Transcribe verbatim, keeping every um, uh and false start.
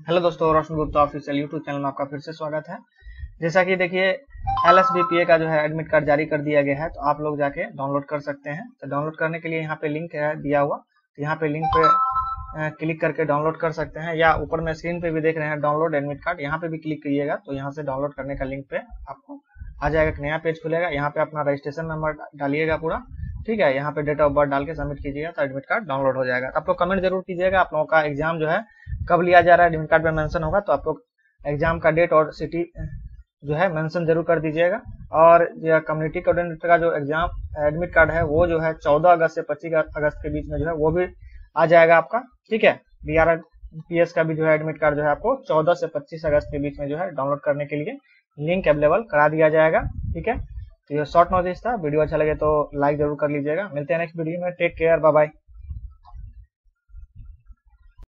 Hello दोस्तों, Roshan Gupta official YouTube channel में आपका फिर से स्वागत है। जैसा कि देखिए एल एस बी ए का जो है एडमिट कार्ड जारी कर दिया गया है, तो आप लोग जाके डाउनलोड कर सकते हैं। तो डाउनलोड करने के लिए यहाँ पे लिंक है दिया हुआ, तो यहाँ पे लिंक पे क्लिक करके डाउनलोड कर सकते हैं, या ऊपर में स्क्रीन पे भी देख रहे हैं डाउनलोड एडमिट कार्ड, यहाँ पे भी क्लिक कीजिएगा तो यहाँ से डाउनलोड करने का लिंक पे आपको आ जाएगा। एक नया पेज खुलेगा, यहाँ पे अपना रजिस्ट्रेशन नंबर डालिएगा पूरा, ठीक है। यहाँ पे डेट ऑफ बर्थ डाल के सबमिट कीजिएगा तो एडमिट कार्ड डाउनलोड हो जाएगा। आप लोग कमेंट जरूर कीजिएगा आप लोगों का एग्जाम जो है कब लिया जा रहा है, एडमिट कार्ड में मेंशन होगा, तो आप लोग एग्जाम का डेट और सिटी जो है मेंशन जरूर कर दीजिएगा। और कम्युनिटी कोऑर्डिनेटर का जो एग्जाम एडमिट कार्ड है वो जो है चौदह अगस्त से पच्चीस अगस्त के बीच में जो है वो भी आ जाएगा आपका, ठीक है। बी आर पी एस का भी जो है एडमिट कार्ड जो है आपको चौदह से पच्चीस अगस्त के बीच में जो है डाउनलोड करने के लिए लिंक अवेलेबल करा दिया जाएगा, ठीक है। तो ये शॉर्ट नोटिस था। वीडियो अच्छा लगे तो लाइक जरूर कर लीजिएगा। मिलते हैं नेक्स्ट वीडियो में। Take care, bye bye.